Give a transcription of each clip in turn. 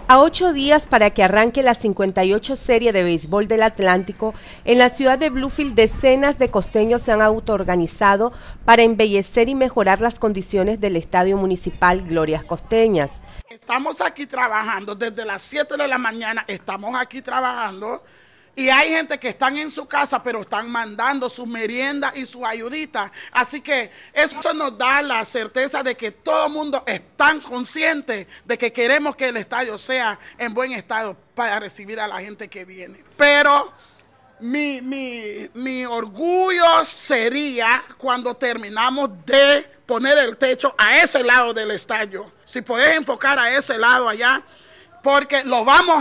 A 8 días para que arranque la 58 Serie de Béisbol del Atlántico, en la ciudad de Bluefield decenas de costeños se han autoorganizado para embellecer y mejorar las condiciones del Estadio Municipal Glorias Costeñas. Estamos aquí trabajando, desde las 7 de la mañana estamos aquí trabajando y hay gente que están en su casa pero están mandando sus meriendas y sus ayuditas. Así que eso nos da la certeza de que todo el mundo está consciente de que queremos que el estadio sea en buen estado para recibir a la gente que viene. Pero mi orgullo sería cuando terminamos de poner el techo a ese lado del estadio. Si podés enfocar a ese lado allá, porque lo vamos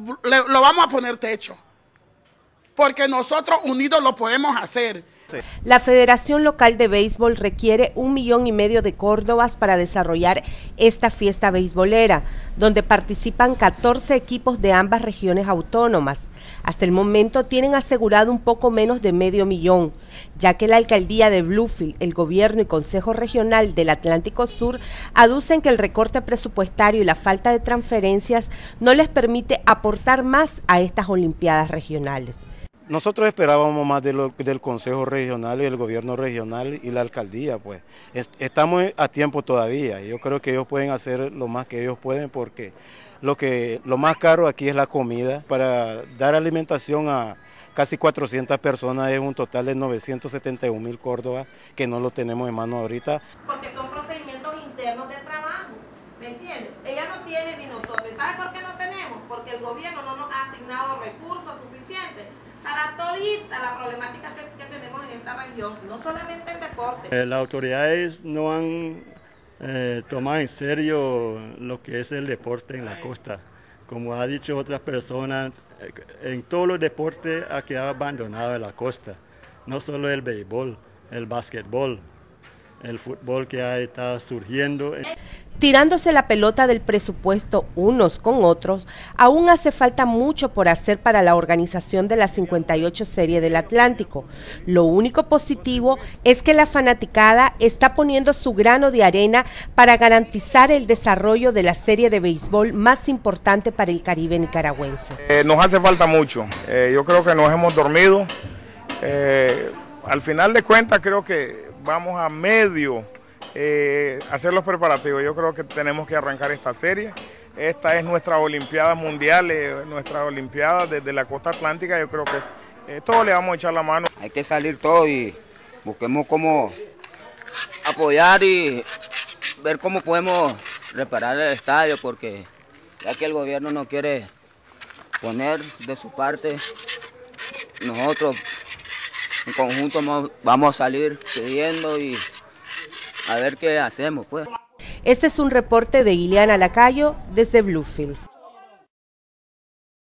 a poner techo. Porque nosotros unidos lo podemos hacer. La Federación Local de Béisbol requiere 1,5 millones de córdobas para desarrollar esta fiesta beisbolera, donde participan 14 equipos de ambas regiones autónomas. Hasta el momento tienen asegurado un poco menos de $0,5 millón, ya que la alcaldía de Bluefield, el gobierno y Consejo Regional del Atlántico Sur aducen que el recorte presupuestario y la falta de transferencias no les permite aportar más a estas olimpiadas regionales. Nosotros esperábamos más del Consejo Regional y del Gobierno Regional y la Alcaldía, pues. Estamos a tiempo todavía. Yo creo que ellos pueden hacer lo más que ellos pueden porque lo más caro aquí es la comida. Para dar alimentación a casi 400 personas es un total de 971,000 córdobas que no lo tenemos en mano ahorita. Porque son procedimientos internos de trabajo, ¿me entiendes? Ella no tiene ni nosotros. ¿Sabe por qué no tenemos? Porque el gobierno no nos ha asignado recursos suficientes para todita la problemática que tenemos en esta región, no solamente en deporte. Las autoridades no han tomado en serio lo que es el deporte en la costa. Como ha dicho otras personas, en todos los deportes ha quedado abandonado en la costa. No solo el béisbol, el básquetbol, el fútbol que ha estado surgiendo. Tirándose la pelota del presupuesto unos con otros, aún hace falta mucho por hacer para la organización de la 58 Serie del Atlántico. Lo único positivo es que la fanaticada está poniendo su grano de arena para garantizar el desarrollo de la serie de béisbol más importante para el Caribe nicaragüense. Nos hace falta mucho. Yo creo que nos hemos dormido. Al final de cuentas creo que vamos a medio hacer los preparativos. Yo creo que tenemos que arrancar esta serie. Esta es nuestra Olimpiada Mundial, nuestra Olimpiada desde la costa atlántica. Yo creo que todos le vamos a echar la mano. Hay que salir todos y busquemos cómo apoyar y ver cómo podemos reparar el estadio, porque ya que el gobierno no quiere poner de su parte, nosotros en conjunto vamos a salir pidiendo y a ver qué hacemos, pues. Este es un reporte de Ileana Lacayo desde Bluefield.